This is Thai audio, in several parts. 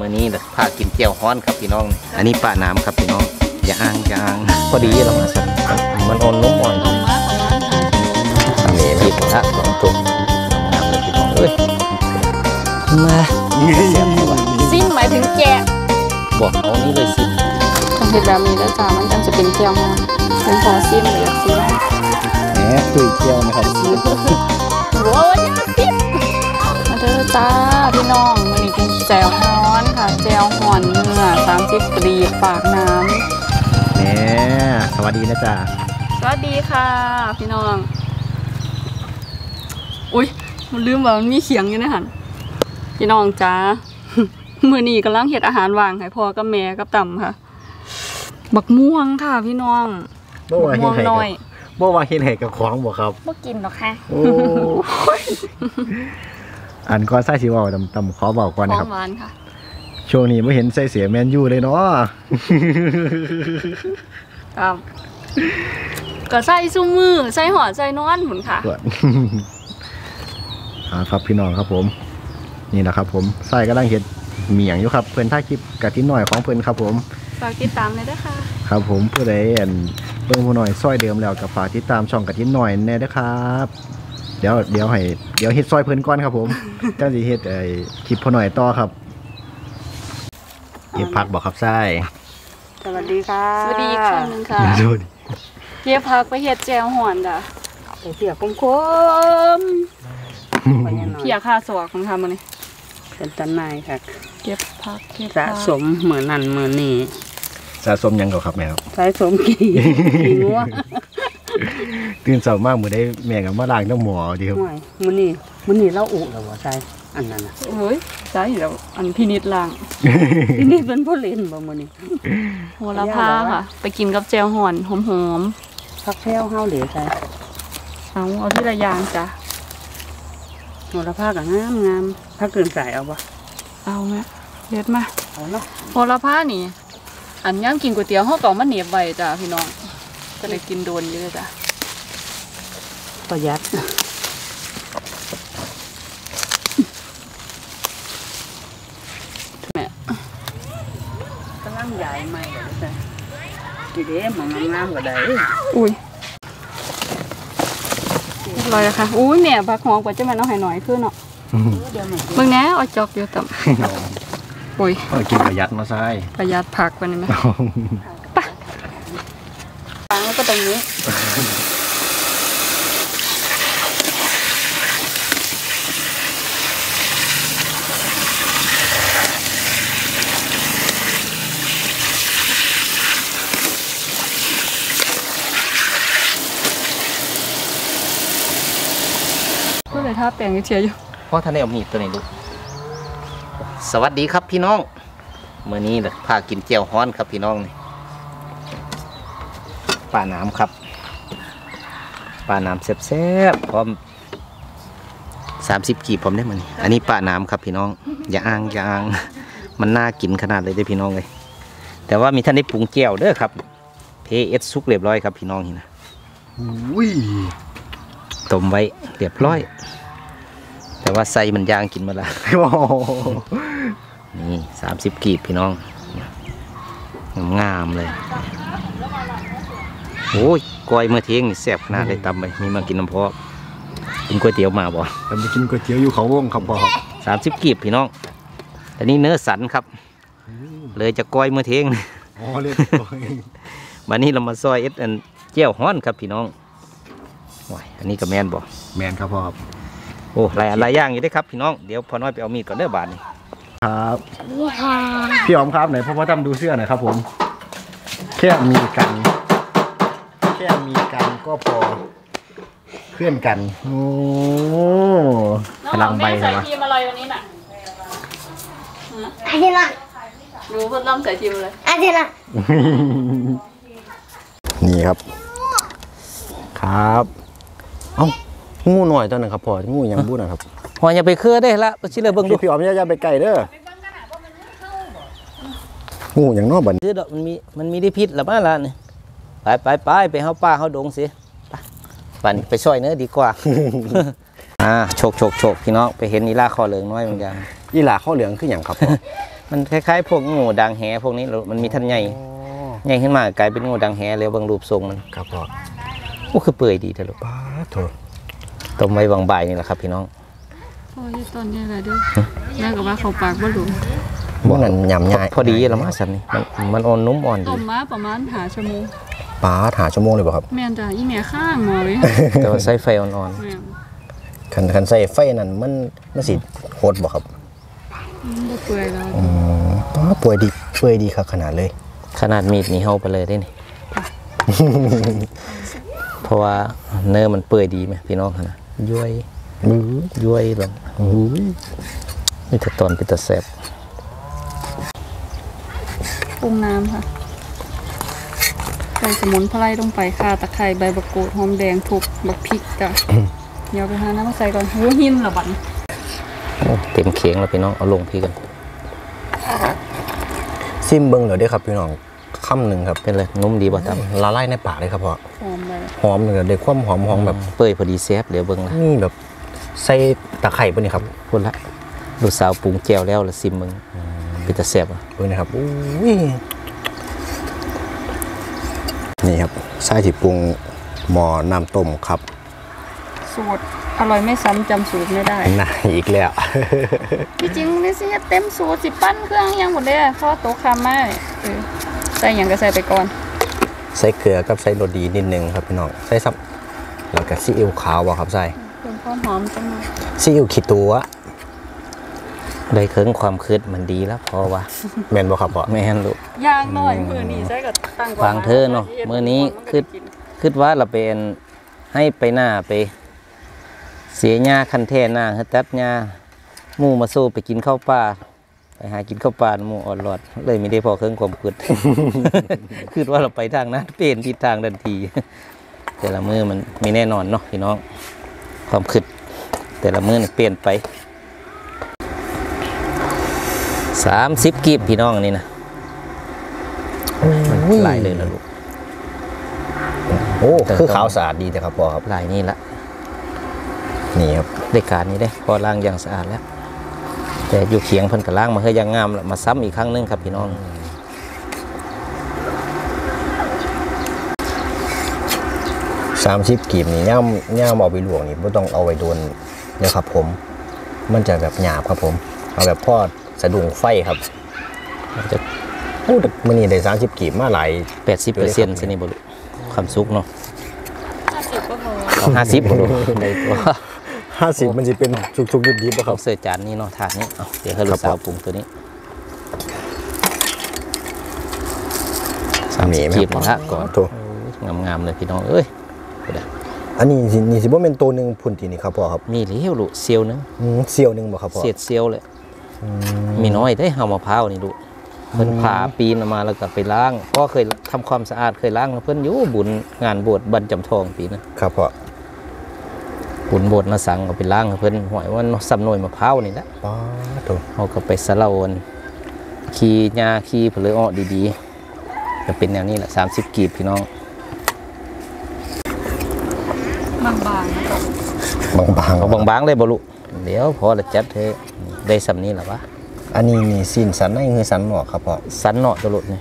มื่อนี้พากินเจียวฮ้อนครับพี่น้องอันนี้ปลาน้ำครับพี่น้องอย่าอ้างพอดีเรามาสักมันอ่อนนุ่มอ่อนทำเองพี่ผมละสองตุ่มน้ำเลยพี่น้องมาซิมหมายถึงแกะบอกเอานี้เลยสิต้องเห็ดแบบนี้แล้วจ้ามันจะเป็นเจียวฮ้อนเป็นพอซิมเลยซิมแหมตุยเจียวนะครับโอ้ยซิมมาเด้อจ้าพี่น้องมันนี่กินแจ่วฮ้อนค่ะแจ่วฮ้อนเนื้อ30 ปรีปากน้ำเนี่ยสวัสดีนะจ๊ะสวัสดีค่ะพี่น้องอุ้ยมันลืมว่ามันมีเขียงอยู่นะฮันพี่น้องจ้ามื้อนี้กำลังเฮ็ดอาหารว่างให้พ่อกับแม่กับต่ำค่ะบักม่วงค่ะพี่น้องบักม่วงน้อยบ่ว่าเฮ็ดให้กับของบ่ครับบ่กินหรอกค่ะโอ้อันก็ใส่สิเว้าตำขอบอกก่อนนะครับหวานค่ะช่วงนี้บ่เห็นใส่เสียแมนยูเลยเนาะครับก็ใส่ซุมือใส่หอใส่นอนหมุนค่ะครับพี่น้องครับผมนี่นะครับผมใส่กำลังเห็ดเมียงอยู่ครับเพื่อนถ่ายคลิปกะทิหน่อยของเพื่อนครับผมฝากติดตามเลยด้วยค่ะครับผมผู้ใดเบิ่งผู้หน่อยซอยเดิมแล้วกับฝากติดตามช่องกะทิหน่อยแน่ด้วยครับเดี๋ยวเฮ็ดซอยเพื่อนก่อนครับผมจ้าสิเฮ็ดคลิปผู้หน่อยต่อครับเก็บผักบอกครับไส้สวัสดีค่ะสวัสดีอีกครั้งนึงค่ะเก็บผักไปเฮ็ดแจ่วฮ้อนจ้ะไปเปียกคมเพียค่าสวกของทำมาเนี่ยเป็นตันนายค่ะเก็บผักสะสมเหมือนนั่นเหมือนนี่สะสมยังก่อครับแม่ครับสะสมกี่งัวตื่นเช้ามากมือได้แม่กับมาล้างน้ำหมอดีครับมือนี่เราอุแล้วว่าใช่อันนั้นนะเฮ้ยใช่แล้วอันพินิจล้างพินิจเป็นผู้เล่นบ่มือนี่โหระพาค่ะไปกินกับแจ่วฮ้อนหอมผักแพรวเฮาเหลือใช่เอาที่ละอย่างจ้ะโหระพากับงามถ้าเกินสายเอาปะเอาไหมเด็ดมาเอาเนาะโหระพานี่อันย่างกินก๋วยเตี๋ยวห่อเก่ามันเหนียบไว้จ้ะพี่น้องก็เลยกินโดนเยอะจ้ะประหยัดแม่กำลังใหญ่ใหม่เลยจ้ะดีเด้มันงามกว่าใดอุ้ยลอยนะคะอุ้ยแม่ผักหอมกว่าจะมันเอาให้หน่อยขึ้นเนาะเมื่อนี้เอาจอกเดียวต่ำโอ้ยกินประหยัดมาใช่ประหยัดผักวันนี้ไหมปะฟังแล้วก็ตรงนี้ก็เลยท่าแปลงเชียร์อยู่พ่อท่านได้เอามีดตัวไหนลูกสวัสดีครับพี่น้องเมื่อนี้พากินเจียวฮ้อนครับพี่น้องนี่ปลาน้ำครับปลาน้ำแซ่บๆพร้อม30 กีบผมได้มานี่อันนี้ปลาน้ำครับพี่น้องอย่าอ้างมันน่ากินขนาดเลยเด้อพี่น้องเลยแต่ว่ามีท่านได้ปรุงเจียวเด้อครับเพสซุกเรียบร้อยครับพี่น้องนี่นะต้มไว้เรียบร้อยแต่ว่าไส้มันย่างกินมาละนี่30 กีบพี่น้องงามเลยโอ้ยก้อยเมื่อเที่ยงนี่แซ่บขนาดเลยตำไปมีมากินน้ำพอกินก๋วยเตี๋ยวมาบ่ตำไปกินก๋วยเตี๋ยวอยู่เขาวงครับบ่30 กีบพี่น้องแต่นี่เนื้อสันครับเลยจะก้อยเมื่อเที่ยงวันนี้เรามาซอยอันเจียวฮ้อนครับพี่น้องอันนี้ก็แมนบ่แมนครับพ่อครับโอ้หลายอย่างอยู่ได้ครับพี่น้องเดี๋ยวพอน้อยไปเอามีดก่อนเด้อบาทนี่ครับพี่อ๋อมครับไหนพ่อทำดูเสื้อหน่อยครับผมแค่มีกันก็พอเพื่อนกันโอ้พลังใบเหรอวะทีมอะไรวันนี้น่ะอาทิตย์ละดูเพื่อนล่ำใส่ทีมเลยอาทิตย์ละนี่ครับครับเอ้างูหน่อยตอนนั้นครับพ่องูยังบูดนะครับพ่ออย่าไปเคลื่อนได้ละไปชิเลยเบิ้งดูพี่อ๋อมอย่าไปไก่เด้องูอย่างนอกบันคือดอกมันมีได้พิษหรือเปล่าล่ะนี่ไปเฮาป้าเฮาดงสิปั่นไปช่วยเนื้อดีกว่าโชคพี่น้องไปเห็นอีลาข้อเหลืองน้อยเหมือนกันอีลาข้อเหลืองคืออย่างครับมันคล้ายๆพวกงูดังแหพวกนี้มันมีท่านใหญ่ใหญ่ขึ้นมากลายเป็นงูดังแหแล้วบางรูปทรงมันครับพ่อโอ้คือเปื่อยดีเถอะลูกป้าโถต้มไว้บางบ่ายนี่แหละครับพี่น้องโอ้ยตอนนี้อะไรด้วยแม่กับว่าเขาปากบ่หลุมมันยำง่ายพอดีแล้วมาสันนี่มันอ่อนนุ่มอ่อนดีต้มมาประมาณหาชั่วโมงป้าหาชั่วโมงเลยป่ะครับแม่นจ้ะอีแม่ข้างหมอเลยแต่ว่าใส่ไฟอ่อนๆคันใส่ไฟนั่นมันสิโคตรบ่ครับบ่เปื่อยแล้วป้าเปื่อยดีครับขนาดเลยขนาดมีดนี่เฮาไปเลยได้นี่เพราะว่าเนื้อมันเปื่อยดีไหมพี่น้องนะย้วยแบบนี่ถ้าตอนเป็นตะแซ่บปรุงน้ำค่ะใส่สมุนไพรลงไปข่าตะไคร้ใบมะกรูดหอมแดงทุบบักพริกจ้ะเดี๋ยวไปหาน้ำมาใส่ก่อนหัวหินละบัดเต็มเขียงแล้วพี่น้องเอาลงพี่กันซิมเบิ้งเลยได้ครับพี่น้องคำหนึ่งครับเป็นเลยนุ่มดีป่ะตั้มละลายในปากเลยครับพ่อหอมเลยได้ความหอมแบบเปื่อยพอดีแซ่บเดี๋ยวเบิ้งนะนี่แบบใส่ตะไคร้ป่ะนี่ครับพูดละลูกสาวปรุงแจ่วแล้วละซิมมึงเป็นตะแซ่บอ่ะเบิ้งนะครับนี่ครับไส้ที่ปรุงหม้อน้ำต้มครับสูตรอร่อยไม่ซ้ำจำสูตรไม่ได้น่าอีกแล้วจริงๆนี่สิเต็มสูตรสิปั้นเครื่องยังหมดเลยเพราะโต๊ะคำไม่ใส่อย่างก็ใส่ไปก่อนใส่เกลือกับใส่โรดีนิดนึงครับพี่น้องใส่ซับแล้วก็ซีอิ๊วขาวบ่ครับใส่เพิ่มความหอมจังเลยซีอิ๊วขีดตัวได้เครื่องความคืดมันดีแล้วพอวะแมนบ่ครับพ่อแมนลูกย่างหน่อยมือนี้ใส่กับตั้งก่อนฟังเธอเนาะมือนี้คืดว่าเราเป็นให้ไปหน้าไปเสียหญ้าคันแท่หน้าให้ตัดหญ้าหมูมาสู้ไปกินข้าวปลาไปหากินข้าวปลาหมูอ่อนหลอดเลยไม่ได้พอเครื่องความคืดคืดว่าเราไปทางนั้นเปลี่ยนทิศทางทันทีแต่ละมือมันไม่แน่นอนเนาะพี่น้องความคืดแต่ละมือเปลี่ยนไป30กีบพี่น้องนี่นะลายเลยนะลูกโอ้คือขาวสะอาดดีแต่ครับพ่อครับลายนี่ละนี่ครับได้การนี้ได้พอล้างอย่างสะอาดแล้วแต่อยู่เขียงเพิ่นกับล้างมาให้ยังงามมาซ้ำอีกครั้งนึงครับพี่น้อง 30กีบนี่ย่ามเอาไปลวกนี่ไม่ต้องเอาไว้โดนนะครับผมมันจะแบบหยาบครับผมเอาแบบพอดสะดุ้งไฟครับจะพูดมันนี่ได้30กีบมาหลาย 80%สินี่บ่ลูกความสุกเนาะ 50ก็พอ 50บ่ลูกได้ตัว 50มันจะเป็นสุกๆดิบๆป่ะครับเสิร์ฟจานนี้เนาะถาดนี้เดี๋ยวให้ลูกสาวปรุงตัวนี้30กีบนะก่อนงามๆเลยพี่น้องเอ้ยอันนี้นี่สิบ่เป็นตัวหนึ่งพุ่นทีนี่ครับพ่อครับมีเหลี้ยวลูกเซียวนึงบ่ครับพ่อเศษเซียวเลยมีน้อยได้เฮามะพร้าวนี่ลูกเพิ่นผ่าปีนออกมาแล้วก็ไปล้างก็เคยทำความสะอาดเคยล้างแล้วเพิ่นอยู่บุญงานบวชบรรจำทองปีนะครับพ่อบุญบวชมาสั่งก็ไปล้างเพิ่นหอยว่าสำนวยมะพร้าวนี่แหละป้าตัวเขาก็ไปสะเลาขี้หญ้าขี้เผลออ้อดีๆจะเป็นแนวนี้แหละ30กีบพี่น้องบางเลยบ่ลูกเดี๋ยวพอละจัดเธอได้สำนี้แล้ววะอันนี้นี่สิ้นสันในคือสันหนอกครับพ่อสันหนอกตัวลูกนี่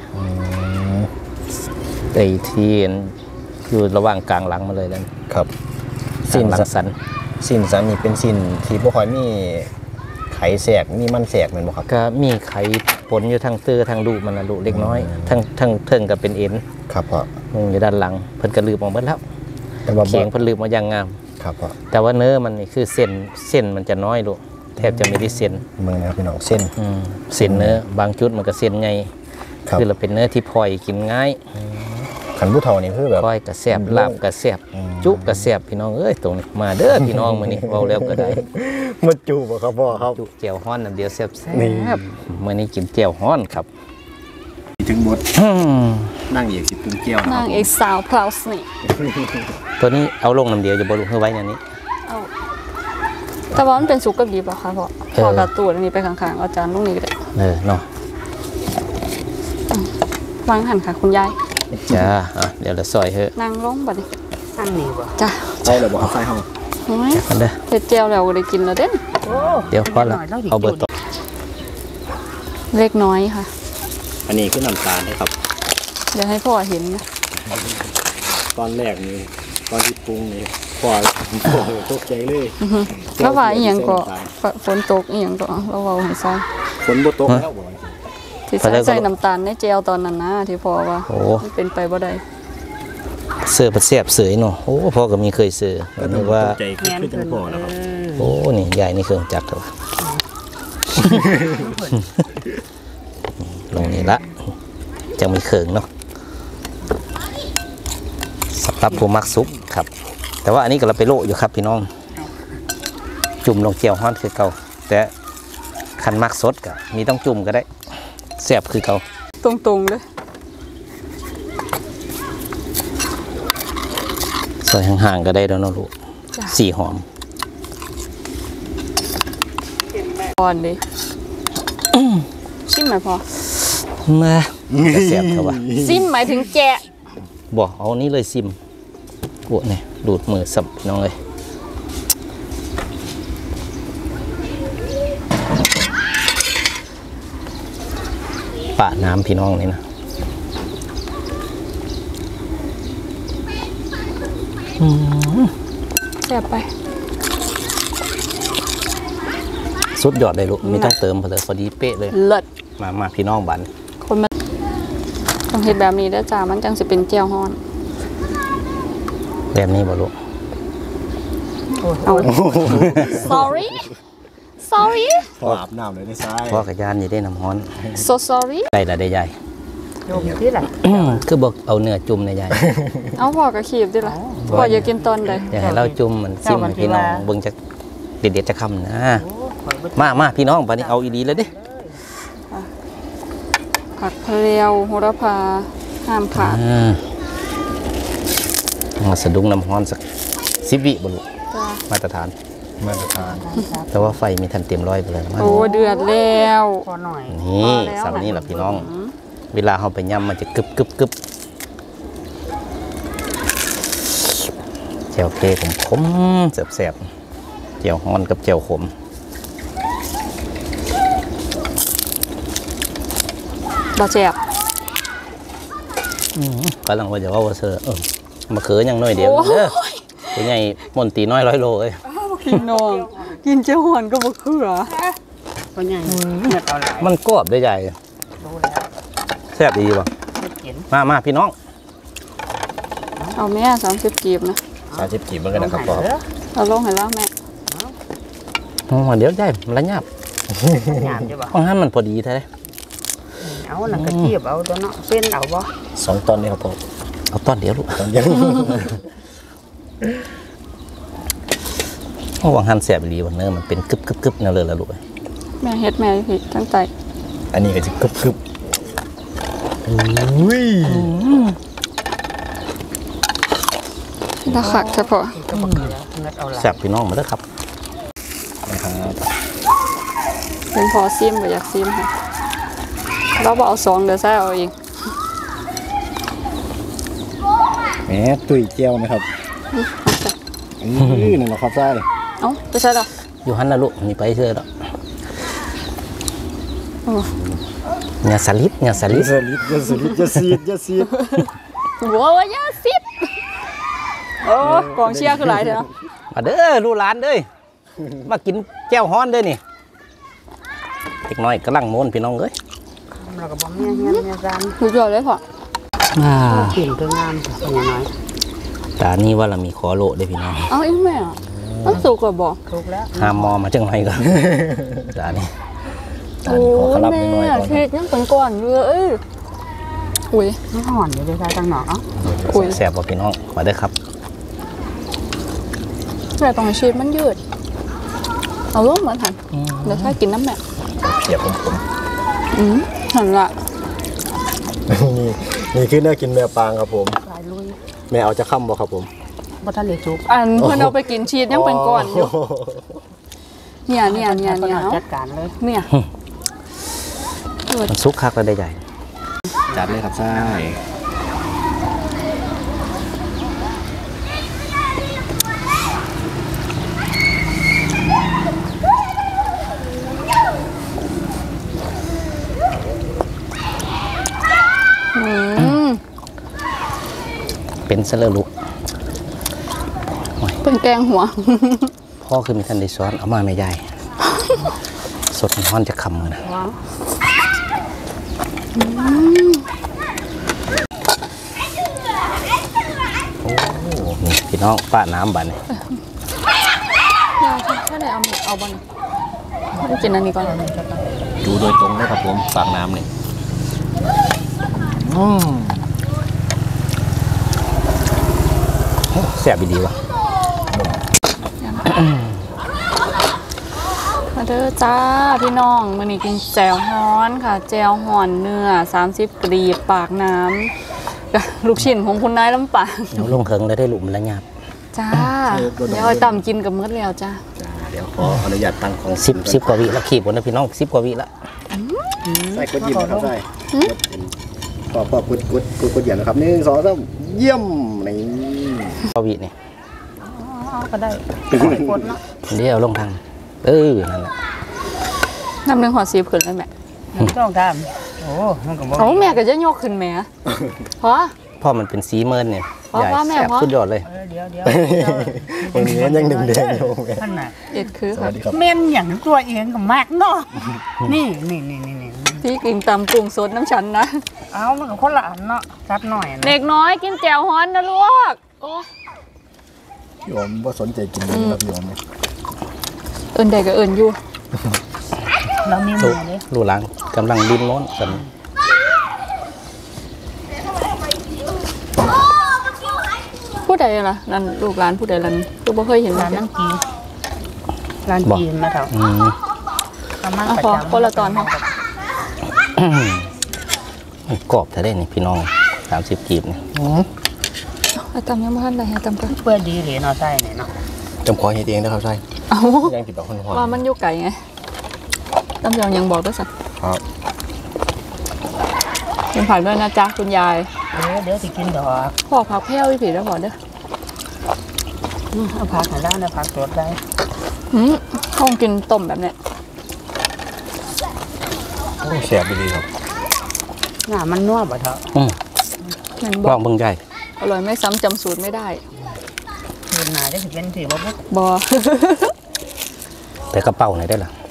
ไอ้ที่อยู่ระหว่างกลางหลังมาเลยแล้วครับสิ้นสันนี่เป็นสิ้นที่บ่ค่อยมีไข่แสกมีมันแสกเหมือนบ่ครับก็มีไข่ปนอยู่ทางเตื้อทางดุมันนะดุเล็กน้อยทั้งเทิงก็เป็นเอ็นครับพ่ออยู่ด้านหลังเพิ่นก็ลืมออกหมดแล้วเขียงเพิ่นลืมมาอย่างงามครับพ่อแต่ว่าเนื้อมันนี่คือเส้นมันจะน้อยลูกแทบจะไม่ได้เส้นมึงนะครับพี่น้องเส้นเนื้อบางจุดมันก็เส้นไงคือเราเป็นเนื้อที่พลอยกินง่ายขันผู้เฒ่านี่คือแบบพลอยกระแสบลาบกระแสบจุกระแสบพี่น้องเอ้ยตรงนี้มาเด้อพี่น้องมื้อนี้เว้าแล้วก็ได้มาจุบ่ครับพ่อครับจุแจ่วฮ้อนน้ำเดียวแซ่บมื้อนี้กินแจ่วฮ้อนครับถึงบทนั่งเอกสิปรุงแจ่วนั่งเอกสาวพลาวส์นี่ตัวนี้เอาลงน้ำเดียวจะบ่ลงเฮาไว้อย่างนี้แต่ว่ามันเป็นสุกกับดิบเหรอคะพ่อพอกระตูดนี้ไปข้างๆอาจารย์ลูกนี้ก็ได้เนาะวางหันค่ะคุณยายจ้าเดี๋ยวเราซอยเถอะนางล้มบัดนี้ตั้งนี่บ่จ้าใช่หรือบ่ใช่ห้องเฮ็ดเจียวแล้วก็ได้กินแล้วเด้นเดี๋ยวพอแล้วเอาเบอร์ต่อเล็กน้อยค่ะอันนี้คือน้ำตาลนะครับเดี๋ยวให้พ่อเห็นนะตอนแรกนี่ตอนที่ปรุงนี่พอตกใจเลยแล้วว่าอีหยังก็ฝนตกอีหยังก็เราเว้าให้ฟังฝนบ่ตกแล้วบ่ที่ใส่น้ำตาลในแจวตอนนั้นนะที่พ่อว่าโอ้มันเป็นไปบ่ได้เสือประเสียบเสือเนาะโอ้พ่อก็มีเคยเสือนึกว่าใจคือจังพอแล้วครับโอ้นี่ใหญ่นี่เครื่องจักรเหรอลงนี่ละจะมีเครื่องเนาะสำหรับผู้มักซุปครับ แต่ว่าอันนี้ก็เราไปโละอยู่ครับพี่น้อง จุ่มลงเจียวฮ้อนคือเก่าแต่คันมักสดก็มีต้องจุ่มก็ได้แซ่บคือเก่าตรงๆเลยซอยห่างๆก็ได้แล้วเนาะลูกสีหอมก่อนดิชิมไหมพ่อมาจะแซ่บเท่าว่าซิมหมายถึงแกะบอกเอานี้เลยซิมโอ้เนี่ยดูดมือสับน้องเลยปะน้ำพี่น้องนี่นะแซ่บไปสุดยอดเลยลูกไม่ต้องเติมเลยพอดีเป๊ะเลยเลิศมาพี่น้องบันคนมาต้องเฮ็ดแบบนี้ได้อจ้ามันจังสิเป็นแจ่วฮ้อนแบบนี้บ่ลูกเอา sorry sorry พออาบน้ำเลยในทรายพ่อกับยานอย่าได้น้ำฮ้อน so sorry ได้ละได้ใหญ่โยมที่ไหนคือบอกเอาเนื้อจุ่มในใหญ่เอาพ่อก็ขีบดิล่ะพ่ออยากกินตอนใดอยากให้เราจุ่มมันซิมให้พี่น้องเบิ่งจะเด็ดๆจะคำนะมาพี่น้องบัดนี้เอาอีดีเลยดิผักเพลียวโหระพาห้ามขาดมาสะดุ้งน้ำฮ้อนสัก10 วิบ่ลูกจ้ามาตรฐานมาตรฐานแต่ว่าไฟมีทันเต็มร้อยไปเลยมาโอ้เดือดแล้วพอหน่อยนี่สำนี้แหละพี่น้อง เวลาเขาไปย่ำมันจะกึบกึบกึบเจียวเคขมๆแสบๆเจียวฮ้อนกับเจียวขมบ่แซ่บกำลังว่าจะว่าเธอมาเขือยังน้อยเดียวเด้อตัวใหญ่มนตีน้อย100 โลเอ้ยพี่น้องกินเจ้าฮ้อนก็บ่คือเหรอพอใหญ่เนื้อเอาหลายมันกรอบได้ใหญ่รู้แล้วแซ่บดีป่ะไม่กินมาพี่น้องเอาแม่30กีบนะ 30กีบเหมือนกันนะครับพ่อเอาลงให้แล้วแม่เดี๋ยวใหญ่มันละหยาบหยาบใช่ปะห้องห้ามมันพอดีแท้เอาหนังกระเทียบเอาตัวเนาะเส้นเอาบ่ 2 ตอนนี่ครับพ่อเอาตอนเดียวลูกตอนยังห้องหันแซ่บดีวันเนื้อมันเป็นกึบแนวเลยละลูกแม่เฮ็ดแม่ผิดตั้งใจอันนี้ก็จะกรึบอุ้ยราคาเฉพาะก็บ่เกลือเนื้อเอาหลายแซ่บพี่น้องมาเด้อครับนะครับเป็นพอซิมบ่อยากซิมค่ะเราบ่เอา2เดี๋ยวใส่เอาเองแหมตุ้ยเจียวนะครับนั่นแหละครับใช่เอ้าไปใส่ดอกอยู่หันละลูกนี่ไปเชื่อแล้วโอ้อย่าสลิดอย่าซีดอย่าซีดโหอย่าซิบโอ้กองเชียร์คือหลายเด้อมาเด้อลูกหลานเด้ยมากินแจ่วฮ้อนเด้อนี่เล็กน้อยกำลังโมนพี่น้องเอ้ยเราก็บ่เมียเฮียนเมียซานสุดยอดเลยพ่อกินก็งามค่ะเป็นน้อยตานี่ว่าเรามีขอโลเด้อพี่น้องเอาอีกแม่อ่ะมันสุกกว่าบ่ถูกแล้วห้ามมอมาจังไรก่อนตานี่ตอนนี้ขอขลับน้อยๆก่อนเค้กยังเป็นก้อนอยู่เอ้ยอุ้ยไม่ห่อนอยู่เลยใส่ตังหนอกเอ้าอุ้ยแซ่บกว่าพี่น้องมาเด้อครับแม่ต้องให้ชีสมันยืดเอาลงเหมือนหันเดี๋ยวถ้ากินน้ำแม่เสียบผมหันละนี่คือเนื้อกินแมวปางครับผมหลายลุยแม่เอาจะค่ำบ่ครับผมบ่ทันได้จุกอันเพื่อนเอาไปกินชีสยังเป็นก้อนอยู่เนี่ยจัดการเลยเนี่ยมันซุกคักแล้วได้ใหญ่จัดเลยครับใช่เป็นเสลอลุกเป็นแกงหัวพ่อคือมีทันได้ซ้อนเอามาไม่ใหญ่ สดฮ้อนจะคำเลยนะโอ้นี่พี่น้องป้าน้ำบันนี่ถ้าได้เอาบ้างไม่กินอันนี้ก่อนดูโดยตรงเลยครับผมปากน้ำนี่แซ่บดีวะมาเด้อจ้าพี่น้องมื้อนี้กินแจ่วฮ้อนค่ะแจ่วฮ้อนเนื้อ30 กรีบปากน้ำกับลูกชิ้นของคุณนายลำปางเดี๋ยวลงเคิงได้หลุมละหยาบจ้าเดี๋ยวเอาต่ำกินกับมื้อแล้วจ้าเดี๋ยวขออนุญาตตั้งของสิบกว่าวิละขีบหมดนะพี่น้อง10 กว่าวิละใส่กดยิ้มนะครับใส่พอกดยิ้มนะครับ1 2 3เยี่ยมนี่กว่าวินี่ก็ได้กดเนาะเดี๋ยวลงทางนั่นแหละน้ำหนึ่งหัวซีบขึ้นเลยแม่ต้องทำโอ้มันก็บ่โอ้แม่ก็จะยกขึ้นแม่เพราะพ่อมันเป็นสีเมินเนี่ยพ่อใหญ่ว่าแม่แซ่บพ่อสุดยอดเลยเดี๋ยววันนี้ยังแดงๆอยู่ท่านน่ะเด็ดคือสค่ะวัสดีครับเม่นอย่างตัวเองก็มากเนาะนี่พี่กินตำกุ้งสดน้ำฉันนะเอามันก็คนละอันเนาะซัดหน่อยนะเด็กน้อยกินแจ่วฮ้อนนะลูกโอ้พี่อมว่าสนใจกินเลยครับพี่อมเอินใดก็เอินอยู่เรามีหลูมูกเลยลูกหลานกำลังดิ้นโน้นกันผู้ใดล่ะนั่นลูกหลานผู้ใดล่ะคือบ่เคยเห็นร้านน้ำจีนร้านจีนมาเถอะประมาณประจำคนละตอนค่ะกรอบแต่ได้นี่พี่น้อง30 กีบนี่ตำยังบ่ทันได้ให้ตำก่อนเพื่อดีเหรียญเอาใส่เนี่ยเนาะจำขอเฮ็ดเองนะครับใช่เอ้ายังติดต่อคนหัวว่ามันอยู่ไกลไงตำยังบอกด้วยสักครับเป็นผักด้วยนะจ๊ะคุณยายเดี๋ยวสิกินดอกพ่อผักแพ้วอีผีแล้วบอกเด้อเอาผักหาได้นะผักสดได้ห้องกินต้มแบบเนี้ยแซ่บดีครับหน้ามันนัวบ่เถอะแมันบลออก งเบิ่งใจอร่อยไม่ซ้ำจำสูตรไม่ได้คืนหน้าจะสิเป็นสิบ่ปุ๊บบอแต่กระเป๋าไหนได้ล่ะ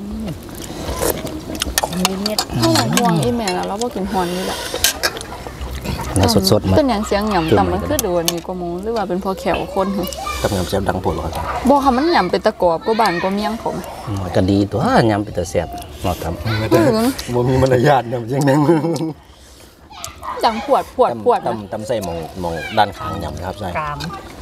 มีเม็ดข้าวหวานห่วงอีแม่แล้วเราก็กินฮอนนี่แหละในสดๆมาเป็นอย่างเสียงหย่ำต่ำมันคือโดนนี่กว่าหมูหรือว่าเป็นพอแขวคนเหรอกับน้ำแซ่บดังปวดหรอครับบอกค่ะมันหย่ำเป็นตะกอบก็บานก็เมี่ยงเขาไหมก็ดีตัวยำเป็นตะแซ่บเนาะทำบ่มีมารยาทนะยังนั่งดังปวดนะตำใส่มองด้านข้างยำนะครับใช่กาม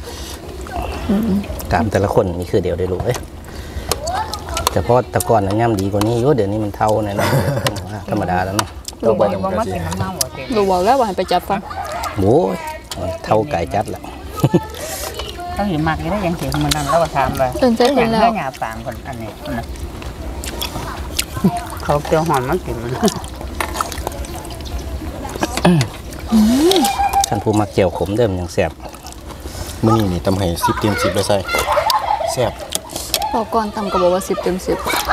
กามแต่ละคนนี่คือเดียวได้รู้เอ้ยแต่พอแตะก่อนนะย่ำดีกว่านี้เดี๋ยวนี้มันเท่าแน่นอนธรรมดาแล้วเนาะลูกบ่บ่มากินน้ำเน่าบ่เต็มดูบอกแล้วว่าให้ไปจัดฟังโอ้ยมันเท่าไก่จัดแหละต้องหิมักได้ยังเสียงมันนั่นแล้วก็ถามว่าตื่นเต้นอย่างแล้วเรื่องหยาปางคนอันนี้นะเขาเกี่ยวหอนมากินมันท่านผู้มักเจียวขมเดิมยังแซ่บมื้อนี้นี่ตำให้10 เต็ม 10เลยใส่แซ่บบอกก่อนตำก็บอกว่า10 เต็ม 10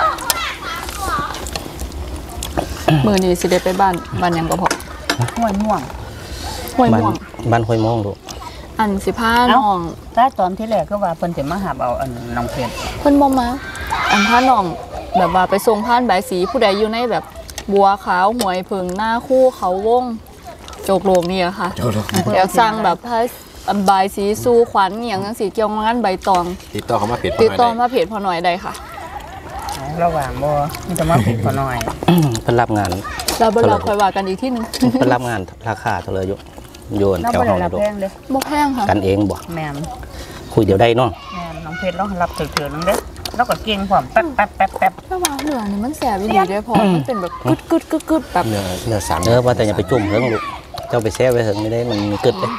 มือนี้สิเดไปบ้านยังก็พอห้วยม่วงห้วยบ้านม่วงบ้านห้วยม่วงลูกอันสิผ้าน้องถ้าตอนที่แรกก็ว่าเพิ่นสิมาหาเอาอันน้องเพชรเพิ่นบ่มาอันผ้าน้องแบบว่าไปส่งผ่านใบายสีผู้ใดอยู่ในแบบบัวขาวหวยเพิงหน้าคู่เขาวงโจกโลกนี่อะค่ะเดี๋ยวสั่งแบบผ้าใบายสีสู่ขวัญอหย่างจังสีเกี่ยวงานใบตองติดต่อเข้ามาเพจติดต่อมาเพจพอหน่อยได้ค่ะระหว่างบ่มีแต่มาผิดพอหน่อยเพิ่นรับงานแล้วเวลาคอยว่ากันอีกที่นึงเพิ่นรับงานราคาเท่าไหร่อยู่โยนแล้วแถวบ่ได้ห้องรับลูกแพงเด้อบ่แพงค่ะกันเองบ่แม่นคุยเดี๋ยวได้เนาะแม่นน้องเพชรเรารับถือๆนึงเด้อแล้วก็เก่งพร้อมแป๊บถ้าว่าเหลืองนี่มันแสบอีหลีเด้อพอมันเป็นแบบกึดแบบเนื้อสามว่าแต่อย่าไปจุ่มเฮิงลูกเจ้าไปแซ่ไว้เฮิงไม่ได้มันมีกึดเลย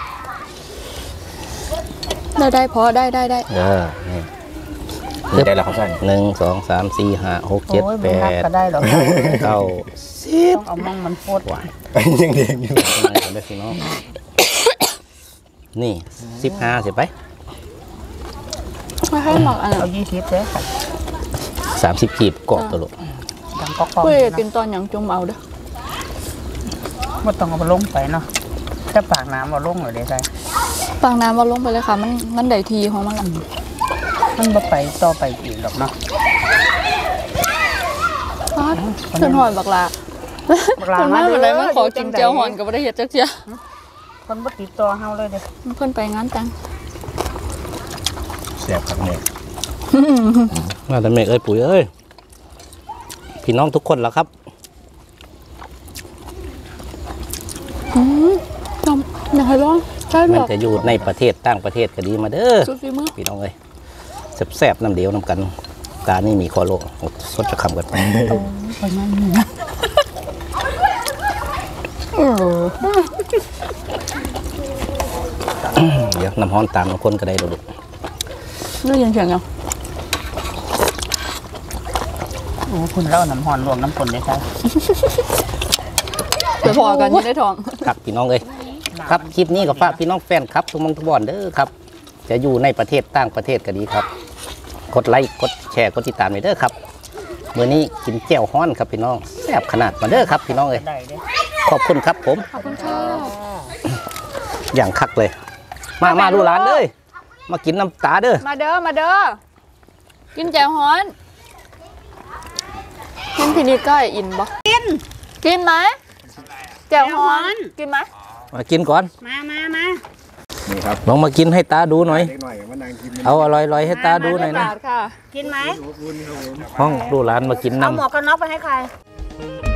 ได้พอได้นี่ได้แล้วครับใช่ 1 2 3 4 5 6 โอ้ย 7 บ่รับก็ 8 ได้หรอก 9 ต้องเอามั่งมันโคตรหวานยังเด็กอยู่ 10ได้พี่น้องนี่15สิไปไม่ให้หมักอันเอา20เด้อค่ะ 30กีบกรอบตัวลูกดังก๊อกๆเพื่อนะกินตอนหยังจุ่มเอาเด้อบ่ต้องเอาไปลงไปเนาะถ้าปากน้ำเอาลงเลยได้ใช่ฟังน้ำว่าลงไปเลยค่ะ มันได้ทีของมันละมันบ่ไปต่อไปอีกหรอกเนาะเพื่อนหอนบักลาคนมาเป็นไรมาขอกินเจียวหอนก็ไม่ได้เห็ดจักเจียคนบ่ติดต่อเฮาเลยเด้อเพื่อนไปงานแต่งแซ่บครับแม่มาแต่เมฆเอ้ยปุ๋ยเอ้ยพี่น้องทุกคนแล้วครับอยากให้ลองใช่แบมันบจะอยู่ในประเทศต่างประเทศก็ดีมาเด้อสุดฝีมือพี่น้องเอ้ยแซ่บๆน้ำเดียวน้ำกันตานี่มีคอโลสดจะคำกันไปนั่นนี่นะเดี๋ยวน้ำฮ้อนตามน้ำคนก็ได้ลูกได้ยินเสียงยังโอ้คุณเล่าน้ำหอนรวมน้ำฝนเลยค่ะไปพอกันอยังได้ทองครับพี่น้องเอ้ยครับคลิปนี้ก็ฝากพี่น้องแฟนครับทุกมงทุกบอนเด้อครับ จะอยู่ในประเทศต่างประเทศก็ดีครับ กดไลค์กดแชร์กดติดตามเลยเด้อครับมื้อนี้กินแจ่วฮ้อนครับพี่น้องแซ่บขนาดมาเด้อครับพี่น้องเอ้ยได้เด้อขอบคุณครับผมขอบคุณค่ะอย่างคักเลย มาดูร้านเด้อมากินน้ำตาเด้อมาเด้อกินแจ่วฮ้อนกินพินิจก้อยอินบ่กินไหมแจ่วฮ้อนกินไหมมากินก่อนมานี่ครับลองมากินให้ตาดูหน่อยเล็กหน่อยมานางกินเอาอร่อยๆให้ตาดูหน่อยนะค่ะกินไหมห้องดูร้านมากินเอาหมวน้ำกกันน็อกไปให้ใคร